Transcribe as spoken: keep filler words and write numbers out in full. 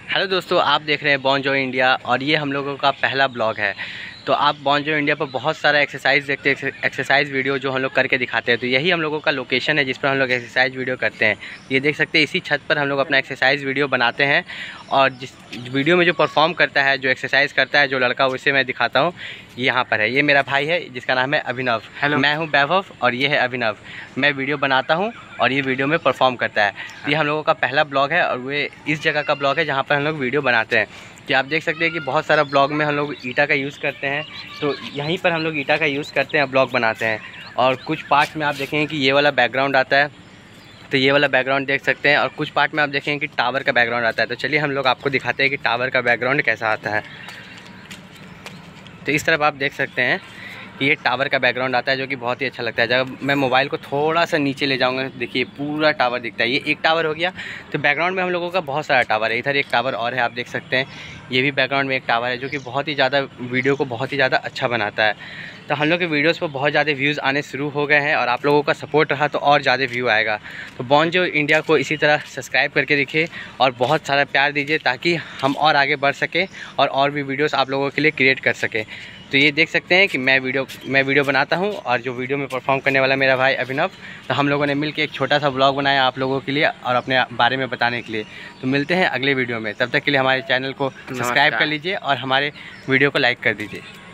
Hello दोस्तों, आप देख रहे हैं बॉन्जो इंडिया और ये हम लोगों का पहला ब्लॉग है। तो आप बॉन्जो इंडिया पर बहुत सारा एक्सरसाइज देखते हैं, एक्सरसाइज वीडियो जो हम लोग करके दिखाते हैं। तो यही हम लोगों का लोकेशन है जिस पर हम लोग एक्सरसाइज वीडियो करते हैं। ये देख सकते हैं, इसी छत पर हम लोग अपना एक्सरसाइज वीडियो बनाते हैं और जिस वीडियो में जो परफॉर्म करता है, जो एक्सरसाइज करता है जो लड़का, उसे मैं दिखाता हूँ। ये यहाँ पर है, ये मेरा भाई है जिसका नाम है अभिनव। हेलो, मैं हूँ वैभव और ये है अभिनव। मैं वीडियो बनाता हूँ और ये वीडियो में परफॉर्म करता है। ये हम लोगों का पहला ब्लॉग है और वे इस जगह का ब्लॉग है जहाँ पर हम लोग वीडियो बनाते हैं। कि आप देख सकते हैं कि बहुत सारा ब्लॉग में हम लोग ईटा का यूज़ करते हैं, तो यहीं पर हम लोग ईटा का यूज़ करते हैं, ब्लॉग बनाते हैं। और कुछ पार्ट में आप देखेंगे कि ये वाला बैकग्राउंड आता है, तो ये वाला बैकग्राउंड देख सकते हैं। और कुछ पार्ट में आप देखेंगे कि टावर का बैकग्राउंड आता है। तो चलिए हम लोग आपको दिखाते हैं कि टावर का बैकग्राउंड कैसा आता है। तो इस तरफ आप देख सकते हैं कि ये टावर का बैकग्राउंड आता है, जो कि बहुत ही अच्छा लगता है। जब मैं मोबाइल को थोड़ा सा नीचे ले जाऊंगा, देखिए पूरा टावर दिखता है। ये एक टावर हो गया। तो बैकग्राउंड में हम लोगों का बहुत सारा टावर है। इधर एक टावर और है, आप देख सकते हैं। ये भी बैकग्राउंड में एक टावर है, जो कि बहुत ही ज़्यादा वीडियो को बहुत ही ज़्यादा अच्छा बनाता है। तो हम लोग के वीडियोज़ पर बहुत ज़्यादा व्यूज़ आने शुरू हो गए हैं और आप लोगों का सपोर्ट रहा तो और ज़्यादा व्यू आएगा। तो बॉन्जो इंडिया को इसी तरह सब्सक्राइब करके रखिए और बहुत सारा प्यार दीजिए, ताकि हम और आगे बढ़ सकें और और भी वीडियोस आप लोगों के लिए क्रिएट कर सकें। तो ये देख सकते हैं कि मैं वीडियो मैं वीडियो बनाता हूँ और जो वीडियो में परफॉर्म करने वाला मेरा भाई अभिनव। तो हम लोगों ने मिलकर एक छोटा सा ब्लॉग बनाया आप लोगों के लिए और अपने बारे में बताने के लिए। तो मिलते हैं अगले वीडियो में, तब तक के लिए हमारे चैनल को सब्सक्राइब कर लीजिए और हमारे वीडियो को लाइक कर दीजिए।